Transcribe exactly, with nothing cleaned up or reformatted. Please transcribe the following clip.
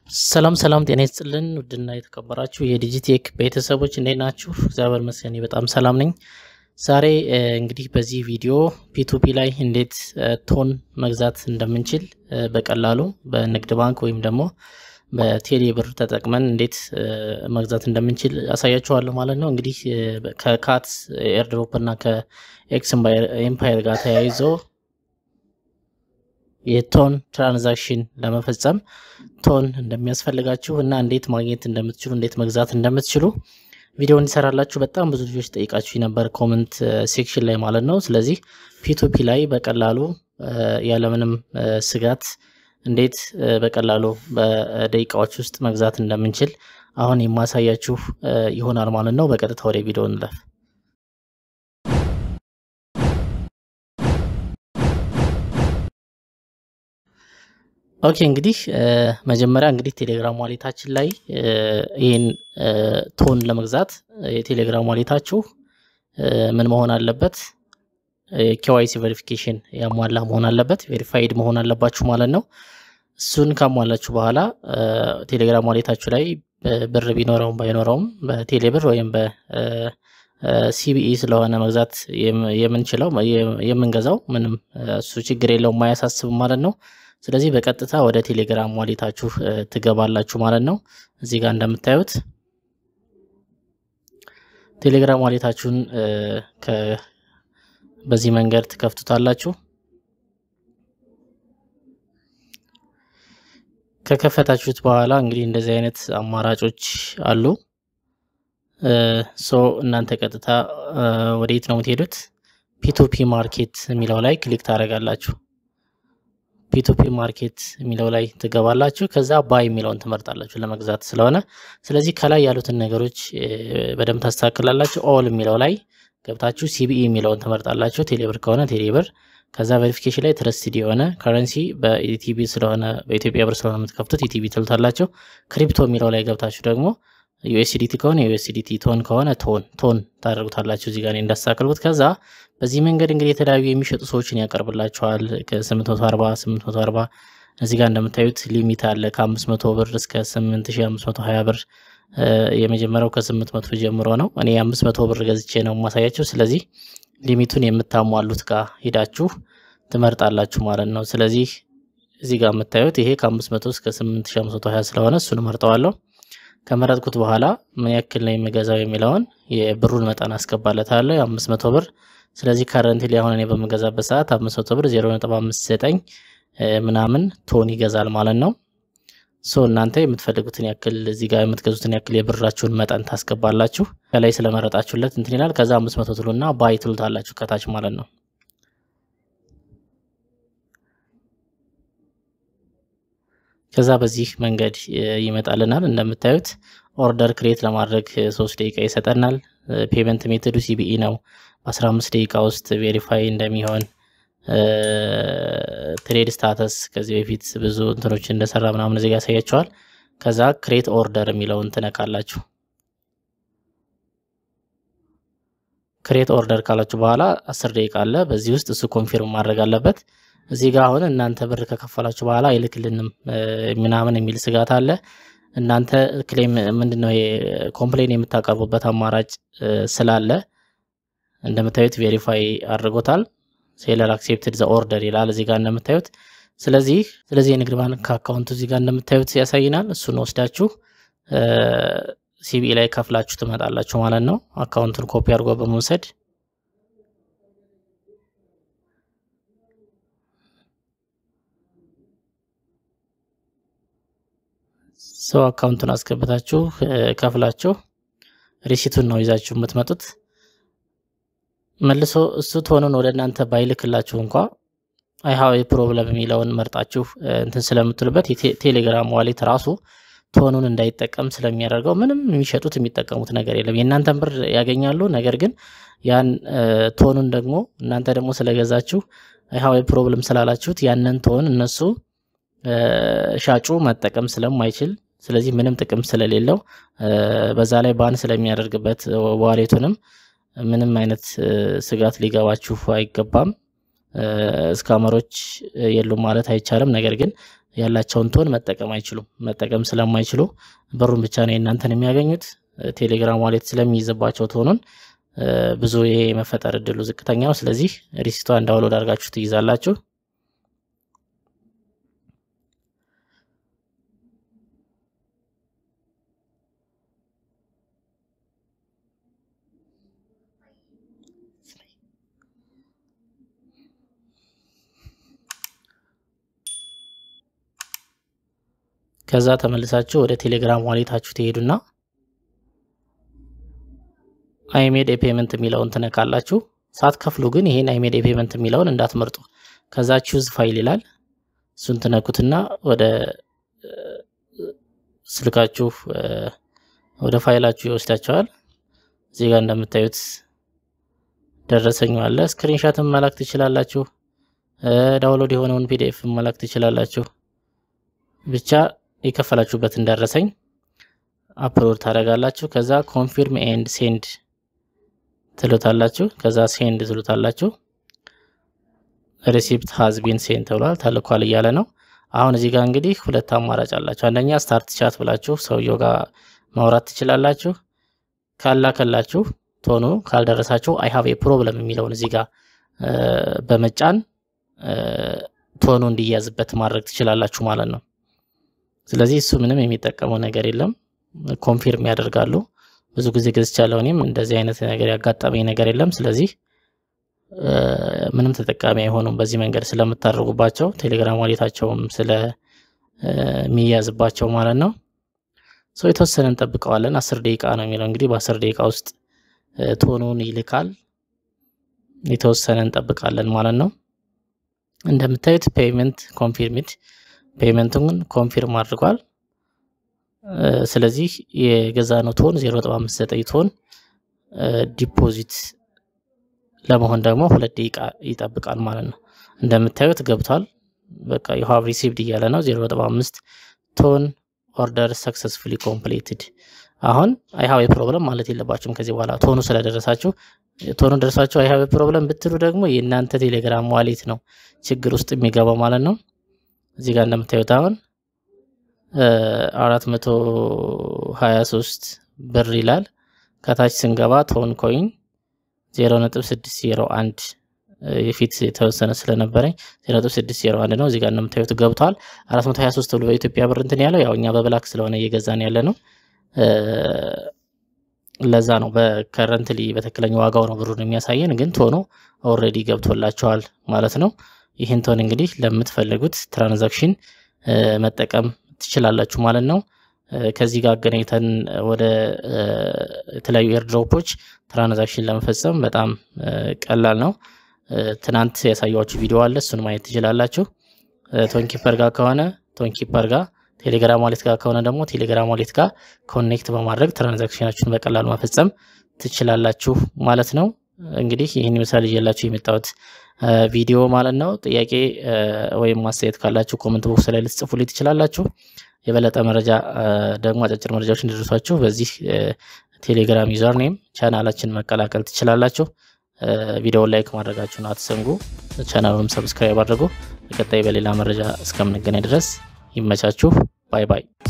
ሰላም ሰላም ጤና ይስጥልን ውድና የተከበራችሁ የዲጂቴክ ቤተሰቦች እንዴት ናችሁ? እግዚአብሔር ይመስገን በጣም ሰላም ነኝ። ዛሬ እንግዲህ በዚህ ቪዲዮ ፒ2ፒ ላይ እንዴት ቶን መግዛት እንደምንችል በቀላሉ በንግድ ባንክ ወይም ደግሞ በቴሌ ብር ተጠቅመን እንዴት መግዛት እንደምንችል አሳያችኋለሁ ማለት ነው። እንግዲህ ከካት ኤርድሮፕ እና ከኤክስ ኤምፓየር ጋር ተያይዞ የቶን ትራንዛክሽን ለመፈጸም ቶን እንደሚያስፈልጋችሁ እና እንዴት ማግኘት እንደምትችሉ እንዴት መግዛት እንደምትችሉ ቪዲዮ እንሰራላችሁ በጣም ብዙ ልጆች ጠይቃችሁ ነበር ኮሜንት ሴክሽን ላይ ማለት ነው። ስለዚህ ፒ2ፒ ላይ በቀላሉ ያለምንም ስጋት እንዴት በቀላሉ በደቂቃዎች ውስጥ መግዛት እንደምንችል አሁን የማሳያችሁ ይሆናል ማለት ነው። በቀጥታ ወደ ቪዲዮ እንለፍ። ኦኬ እንግዲህ መጀመሪያ እንግዲህ ቴሌግራም ዋሌታችን ላይ ይሄን ቶን ለመግዛት የቴሌግራም ዋሌታችሁ ምን መሆን አለበት? ኬዋይሲ ቬሪፊኬሽን ያሟላ መሆን አለበት፣ ቬሪፋይድ መሆን አለባችሁ ማለት ነው። እሱን ካሟላችሁ በኋላ ቴሌግራም ዋሌታችሁ ላይ ብር ቢኖረውም ባይኖረውም በቴሌ ብር ወይም በሲቢኢ ስለሆነ መግዛት የምንችለው የምንገዛው ምንም እሱ ችግር የለውም ማያሳስብ ማለት ነው። ስለዚህ በቀጥታ ወደ ቴሌግራም ዋሌታችሁ ትገባላችሁ ማለት ነው። እዚህ ጋር እንደምታዩት ቴሌግራም ዋሌታችሁን ከ በዚህ መንገድ ትከፍቱታላችሁ። ከከፈታችሁት በኋላ እንግዲህ እንደዚህ አይነት አማራጮች አሉ። ሶ እናንተ ቀጥታ ወዴት ነው የምትሄዱት? ፒ2ፒ ማርኬት የሚለው ላይ ክሊክ ታደርጋላችሁ። ፒ2ፒ ማርኬት የሚለው ላይ ትገባላችሁ። ከዛ ባይ የሚለውን ትመርጣላችሁ ለመግዛት ስለሆነ። ስለዚህ ከላይ ያሉትን ነገሮች በደንብ ታስተካክላላችሁ። ኦል የሚለው ላይ ገብታችሁ ሲቢኢ የሚለውን ትመርጣላችሁ። ቴሌብር ከሆነ ቴሌብር፣ ከዛ ቬሪፊኬሽን ላይ ትረስትድ የሆነ ከረንሲ በኢቲቢ ስለሆነ በኢትዮጵያ ብር ስለሆነ የምትከፍቱት ኢቲቢ ትሉታላችሁ። ክሪፕቶ የሚለው ላይ ገብታችሁ ደግሞ ዩኤስዲቲ ከሆነ ዩኤስዲቲ፣ ቶን ከሆነ ቶን ቶን ታደርጉታላችሁ። እዚህ ጋር እንዳስተካክሉት። ከዛ በዚህ መንገድ እንግዲህ የተለያዩ የሚሸጡ ሰዎችን ያቀርብላችኋል። ከ840 840 እዚህ ጋር እንደምታዩት ሊሚት አለ ከ500 ብር እስከ ስምንት ሺህ አምስት መቶ ሀያ ብር። የመጀመሪያው ከ800 ጀምሮ ነው። እኔ አምስት መቶ ብር ገዝቼ ነው ማሳያችሁ። ስለዚህ ሊሚቱን የምታሟሉት ጋር ሄዳችሁ ትመርጣላችሁ ማለት ነው። ስለዚህ እዚህ ጋር የምታዩት ይሄ ከ500 እስከ ስምንት ሺህ አምስት መቶ ሀያ ስለሆነ እሱን መርጠዋለሁ። ከመረጥኩት በኋላ ምን ያክል ነው የሚገዛው የሚለውን የብሩን መጠን አስገባለታለሁ አምስት መቶ ብር። ስለዚህ ከረንትሊ አሁን እኔ በመገዛበት ሰዓት አምስት መቶ ብር ዜሮ ነጥብ አምስት ዘጠኝ ምናምን ቶን ይገዛል ማለት ነው። ሶ እናንተ የምትፈልጉትን ያክል እዚህ ጋር የምትገዙትን ያክል የብራችሁን መጠን ታስገባላችሁ። ከላይ ስለመረጣችሁለት እንትን ይላል። ከዛ አምስት መቶ ትሉና ባይ ትሉታላችሁ ከታች ማለት ነው። ከዛ በዚህ መንገድ ይመጣልናል። እንደምታዩት ኦርደር ክሬት ለማድረግ ሶስት ደቂቃ ይሰጠናል። ፔመንት ሜተዱ ሲቢኢ ነው። በ15 ደቂቃ ውስጥ ቬሪፋይ እንደሚሆን ትሬድ ስታተስ ከዚህ በፊት ብዙ እንትኖች እንደሰራ ምናምን እዚህ ጋር ያሳያችኋል። ከዛ ክሬት ኦርደር የሚለውን ትነካላችሁ። ክሬት ኦርደር ካላችሁ በኋላ አስር ደቂቃ አለ። በዚህ ውስጥ እሱ ኮንፊርም ማድረግ አለበት። እዚህ ጋር አሁን እናንተ ብር ከከፈላችሁ በኋላ አይልክልንም ምናምን የሚል ስጋት አለ። እናንተ ክሌም ምንድነው ኮምፕሌን የምታቀርቡበት አማራጭ ስላለ እንደምታዩት ቬሪፋይ አድርጎታል። ሴለር አክሴፕትድ ዘ ኦርደር ይላል እዚህ ጋር እንደምታዩት። ስለዚህ ስለዚህ የንግድ ባንክ አካውንቱ እዚህ ጋር እንደምታዩት ያሳይናል። እሱን ወስዳችሁ ሲቢኢ ላይ ከፍላችሁ ትመጣላችሁ ማለት ነው። አካውንቱን ኮፒ አድርጎ በመውሰድ ሰው አካውንቱን አስገብታችሁ ከፍላችሁ ሪሲቱን ነው ይዛችሁ የምትመጡት። መልሶ እሱ ቶኑን ወደ እናንተ ባይልክላችሁ እንኳን አይ ሃው ፕሮብለም የሚለውን መርጣችሁ እንትን ስለምትሉበት ቴሌግራም ዋሌት ራሱ ቶኑን እንዳይጠቀም ስለሚያደርገው ምንም የሚሸጡት የሚጠቀሙት ነገር የለም። የእናንተን ብር ያገኛሉ። ነገር ግን ያን ቶኑን ደግሞ እናንተ ደግሞ ስለገዛችሁ አይ ሃው ፕሮብለም ስላላችሁት ያንን ቶን እነሱ ሻጩ መጠቀም ስለማይችል ስለዚህ ምንም ጥቅም ስለሌለው በዛ ላይ ባን ስለሚያደርግበት ዋሌቱንም ምንም አይነት ስጋት ሊገባችሁ አይገባም። ስካመሮች የሉም ማለት አይቻልም። ነገር ግን ያላቸውን ቶን መጠቀም አይችሉም። መጠቀም ስለማይችሉ ብሩን ብቻ ነው እናንተን የሚያገኙት። ቴሌግራም ዋሌት ስለሚይዝባቸው ቶኑን ብዙ ይሄ መፈጠር እድሉ ዝቅተኛ ነው። ስለዚህ ሪሲቷን ዳውንሎድ አድርጋችሁ ትይዛላችሁ። ከዛ ተመልሳችሁ ወደ ቴሌግራም ዋሌታችሁ ትሄዱና አይ ሜድ ኤ ፔመንት የሚለውን ትነካላችሁ። ሳትከፍሉ ግን ይሄን አይ ሜድ ኤ ፔመንት የሚለውን እንዳትመርጡ። ከዛ ቹዝ ፋይል ይላል። እሱን ትነኩትና ወደ ስልካችሁ ወደ ፋይላችሁ ይወስዳችኋል። እዚህ ጋር እንደምታዩት ደረሰኝ አለ። ስክሪንሾትም መላክ ትችላላችሁ። ዳውንሎድ የሆነውን ፒዲኤፍ መላክ ትችላላችሁ። ብቻ የከፈላችሁበትን ደረሰኝ አፕሎድ ታደርጋላችሁ። ከዛ ኮንፊርም ኤንድ ሴንድ ትሉታላችሁ። ከዛ ሴንድ ትሉታላችሁ። ሪሲፕት ሃዝ ቢን ሴንድ ተብሏል፣ ተልኳል እያለ ነው። አሁን እዚህ ጋር እንግዲህ ሁለት አማራጭ አላችሁ። አንደኛ ስታርት ቻት ብላችሁ ሰውየው ጋር ማውራት ትችላላችሁ። ካላከላችሁ ቶኑ ካልደረሳችሁ አይ ሃቭ ኤ ፕሮብለም የሚለውን እዚህ ጋር በመጫን ቶኑ እንዲያዝበት ማድረግ ትችላላችሁ ማለት ነው። ስለዚህ እሱ ምንም የሚጠቀመው ነገር የለም። ኮንፊርም ያደርጋሉ። ብዙ ጊዜ ገዝቻለሁ እኔም እንደዚህ አይነት ነገር ያጋጠመኝ ነገር የለም። ስለዚህ ምንም ተጠቃሚ አይሆኑም በዚህ መንገድ ስለምታደርጉባቸው ቴሌግራም ዋሌታቸውም ስለ ሚያዝባቸው ማለት ነው። ሶ የተወሰነ እንጠብቀዋለን። አስር ደቂቃ ነው የሚለው እንግዲህ በ10 ደቂቃ ውስጥ ቶኑን ይልካል። የተወሰነ እንጠብቃለን ማለት ነው። እንደምታዩት ፔመንት ኮንፊርምድ ፔመንቱን ኮንፊርም አድርጓል። ስለዚህ የገዛነው ቶን ዜሮ ነጥብ አምስት ዘጠኝ ቶን ዲፖዚት ለመሆን ደግሞ ሁለት ደቂቃ ይጠብቃል ማለት ነው። እንደምታዩት ገብቷል። በቃ you have received እያለ ነው። ዜሮ ነጥብ አምስት ቶን ኦርደር successfully completed። አሁን አይ ሃቭ ኤ ፕሮብለም ማለት የለባችሁም ከዚህ በኋላ ቶኑ ስለደረሳችሁ። ቶኑ ደረሳችሁ አይ ሃቭ ኤ ፕሮብለም ብትሉ ደግሞ የእናንተ ቴሌግራም ዋሌት ነው ችግር ውስጥ የሚገባው ማለት ነው። እዚህ ጋር እንደምታዩት አሁን አራት መቶ ሃያ ሶስት ብር ይላል። ከታች ስንገባ ቶን ኮይን ዜሮ ነጥብ ስድስት ዜሮ አንድ የፊት የተወሰነ ስለነበረኝ ዜሮ ነጥብ ስድስት ዜሮ አንድ ነው። እዚህ ጋር እንደምታዩት ገብቷል። አራት መቶ ሃያ ሶስት ብሎ በኢትዮጵያ ብር እንትን ያለው ያው እኛ በብላክ ስለሆነ እየገዛን ያለ ነው። ለዛ ነው በከረንትሊ በተከለኝ ዋጋው ነው ብሩን የሚያሳየን፣ ግን ቶኑ ኦሬዲ ገብቶላችኋል ማለት ነው። ይህን ቶን እንግዲህ ለምትፈልጉት ትራንዛክሽን መጠቀም ትችላላችሁ ማለት ነው። ከዚህ ጋር አገናኝተን ወደ የተለያዩ ኤርድሮፖች ትራንዛክሽን ለመፈጸም በጣም ቀላል ነው። ትናንት ያሳያችሁ ቪዲዮ አለ፣ እሱን ማየት ትችላላችሁ። ቶንኪፐር ጋር ከሆነ ቶንኪፐር ጋር፣ ቴሌግራም ዋሌት ጋር ከሆነ ደግሞ ቴሌግራም ዋሌት ጋር ኮኔክት በማድረግ ትራንዛክሽናችሁን በቀላሉ መፈጸም ትችላላችሁ ማለት ነው። እንግዲህ ይህን ምሳሌ ይዤላችሁ የመጣሁት ቪዲዮ ማለት ነው። ጥያቄ ወይም ማስተያየት ካላችሁ ኮሜንት ቦክስ ላይ ልትጽፉልኝ ትችላላችሁ። የበለጠ መረጃ ደግሞ አጫጭር መረጃዎች እንዲደርሷችሁ በዚህ ቴሌግራም ዩዘር ኔም ቻናላችን መቀላቀል ትችላላችሁ። ቪዲዮውን ላይክ ማድረጋችሁን አትዘንጉ። ቻናሉንም ሰብስክራይብ አድርጉ። በቀጣይ በሌላ መረጃ እስከምንገናኝ ድረስ ይመቻችሁ። ባይ ባይ።